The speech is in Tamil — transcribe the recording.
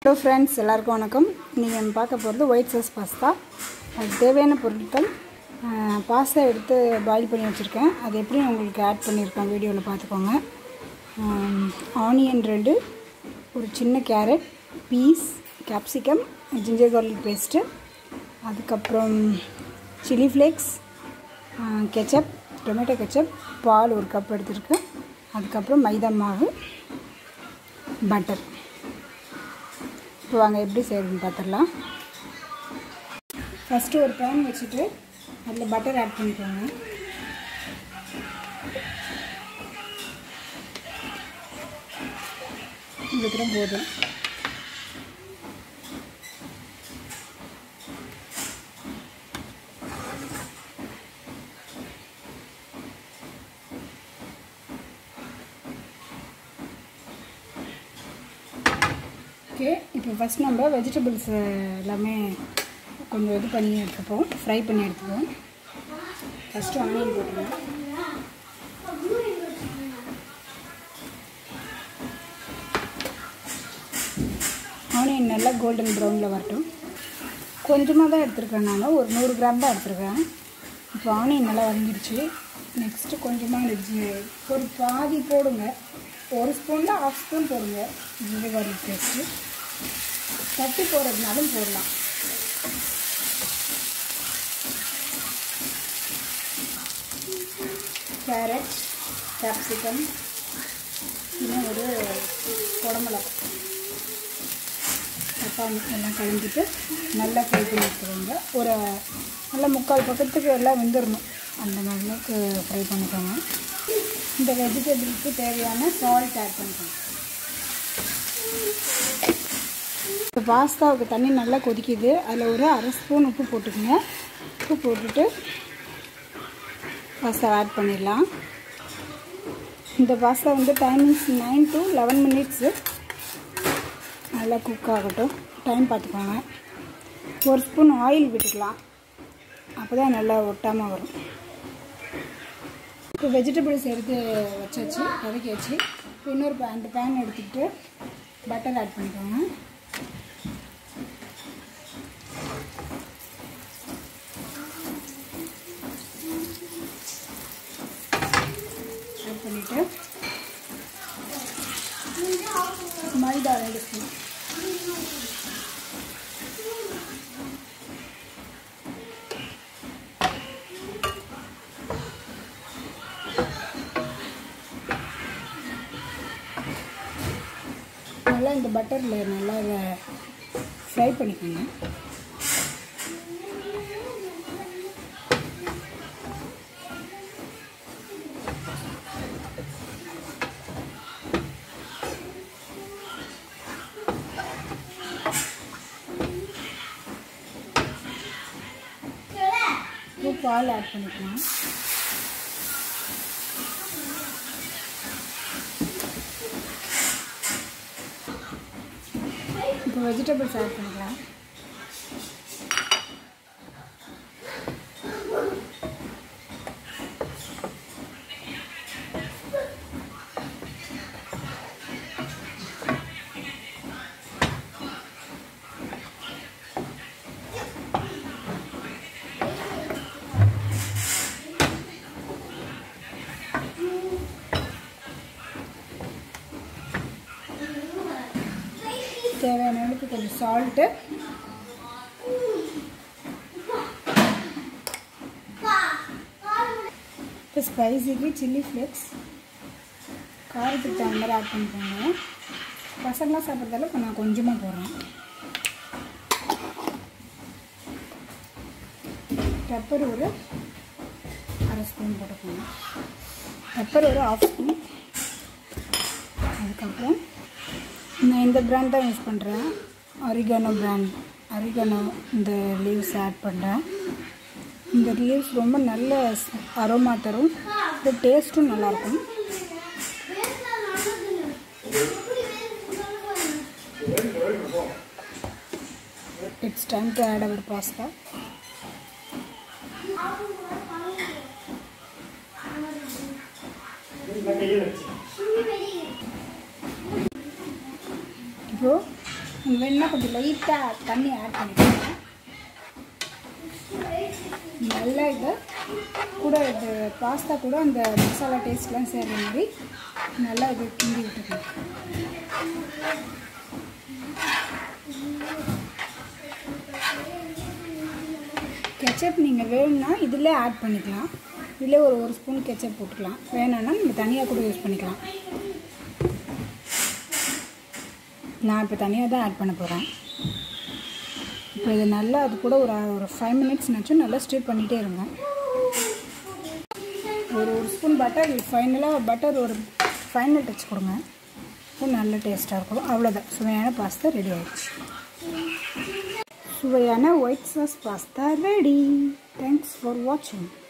Hello friends, எல்லாருக்கும் வணக்கம். இன்னைக்கு நம்ம பார்க்க போறது ஒயிட் சாஸ் பாஸ்தா. அதுக்கு தேவையான பொருட்கள் பாஸ்தா எடுத்து பாயில் பண்ணி வச்சிருக்கேன். அது எப்படி உங்களுக்கு ஆட் பண்ணிருக்கேன் வீடியோல பாத்துக்கோங்க. ஆனியன் 2, ஒரு சின்ன carrot, peas, capsicum, ginger garlic paste, அதுக்கு அப்புறம் chili flakes, ketchup, tomato ketchup, பால் ஒரு கப் எடுத்துருக்கேன். அதுக்கு அப்புறம் மைதா மாவு, பட்டர். இப்போ வாங்க எப்படி செய்யறதுன்னு பார்த்துடலாம். ஃபஸ்ட்டு ஒரு பேன் வச்சுட்டு அதில் பட்டர் ஆட் பண்ணிக்கோங்க. இவ்வளோ போதும். ஓகே, இப்போ ஃபஸ்ட் நம்ம வெஜிடபிள்ஸ் எல்லாமே கொஞ்சம் இது பண்ணி எடுத்துப்போம், ஃப்ரை பண்ணி எடுத்துப்போம். ஃபஸ்ட்டு ஆனியன் போட்டுருவோம். ஆனியன் நல்லா கோல்டன் ப்ரௌனில் வரட்டும். கொஞ்சமாக தான் எடுத்துருக்கேன், நான் ஒரு 100 கிராம் தான் எடுத்துருக்கேன். இப்போ ஆனியன் நல்லா வதங்கிடுச்சு. நெக்ஸ்ட்டு கொஞ்சமாக ஒரு பாதி போடுங்க, 1 ஸ்பூனில் 1/2 ஸ்பூன் போடுங்க ஜிஞ்சர் garlic பேஸ்ட்டு. தட்டி போடுறதுனாலும் போடலாம். கேரட், கேப்சிகம், இன்னும் ஒரு குடமிளகா, தக்காளி எல்லாம் கலந்துட்டு நல்லா ஃப்ரை பண்ணி எடுத்துக்கோங்க. ஒரு நல்லா 3/4 பக்கத்துக்கு எல்லாம் வெந்துடணும், அந்த மாதிரிக்கு ஃப்ரை பண்ணிக்கோங்க. இந்த வெஜிடபிளுக்கு தேவையான சால்ட் ஆட் பண்ணிக்கோங்க. இப்போ பாஸ்தாவுக்கு தண்ணி நல்லா கொதிக்குது. அதில் ஒரு 1/2 ஸ்பூன் உப்பு போட்டுக்கோங்க. உப்பு போட்டுட்டு பாஸ்தா ஆட் பண்ணிடலாம். இந்த பாஸ்தா வந்து டைமிங்ஸ் 9 to 11 minutes நல்லா குக் ஆகட்டும். டைம் பார்த்துக்கோங்க. 1 ஸ்பூன் ஆயில் விட்டுக்கலாம், அப்போ தான் நல்லா ஒட்டாமல் வரும். இப்போ வெஜிடபிள்ஸ் எடுத்து வச்சாச்சு, வதக்கியாச்சு. இன்னொரு அந்த பேன் எடுத்துக்கிட்டு பட்டர் ஆட் பண்ணிக்கோங்க. ஆட் பண்ணிவிட்டு மைதா 2 ஸ்பூன், நல்லா இந்த பட்டரில் நல்லா ஃப்ரை பண்ணிக்கோங்க. பால் ஆட் பண்ணிக்கலாம். இப்போ வெஜிடபிள்ஸ் ஆட் பண்ணிக்கலாம். தேவையான அளவுக்கு கொஞ்சம் சால்ட்டு, இப்போ ஸ்பைசிக்கு சில்லி ஃப்ளேக்ஸ், காரத்துக்கு தகுந்த மாதிரி ஆட் பண்ணிக்கோங்க. பசங்களாம் சாப்பிட்றதால இப்போ நான் கொஞ்சமாக போடுறேன். பெப்பர் ஒரு 1/2 ஸ்பூன் போட்டுக்கோங்க. பெப்பர் ஒரு 1/2 ஸ்பூன். அதுக்கப்புறம் நான் இந்த பிராண்ட் தான் யூஸ் பண்ணுறேன், ஆரிகானோ பிராண்ட். ஆரிகானோ இந்த லீவ்ஸ் ஆட் பண்ணுறேன். இந்த லீவ்ஸ் ரொம்ப நல்ல அரோமா தரும், இந்த டேஸ்ட்டும் நல்லாயிருக்கும். It's time to add our pasta. இப்போது நீங்கள் வேணும்னா கொஞ்சம் லைட்டாக தண்ணி ஆட் பண்ணிக்கோங்க. நல்லா இதை கூட இது பாஸ்தா கூட அந்த மசாலா டேஸ்ட்லாம் சேர்கிற மாதிரி நல்லா இது கிண்டி விட்டுக்கணும். கெச்சப் நீங்கள் வேணும்னா இதில் ஆட் பண்ணிக்கலாம். இதில் ஒரு ஸ்பூன் கெச்சப் போட்டுக்கலாம். வேணும்னா நம்ம தனியாக கூட யூஸ் பண்ணிக்கலாம். நான் இப்போ தனியாக தான் ஆட் பண்ண போகிறேன். இப்போ இது நல்லா அது கூட ஒரு 5 மினிட்ஸ்னாச்சும் நல்லா ஸ்டிர் பண்ணிகிட்டே இருங்க. ஒரு ஸ்பூன் பட்டர் ஃபைனலாக பட்டர் ஒரு ஃபைனல் டச் கொடுங்க. நல்ல டேஸ்ட்டாக இருக்கும். அவ்வளோதான், சுவையான பாஸ்தா ரெடி ஆகிடுச்சு. சுவையான white sauce pasta ready. Thanks for வாட்சிங்.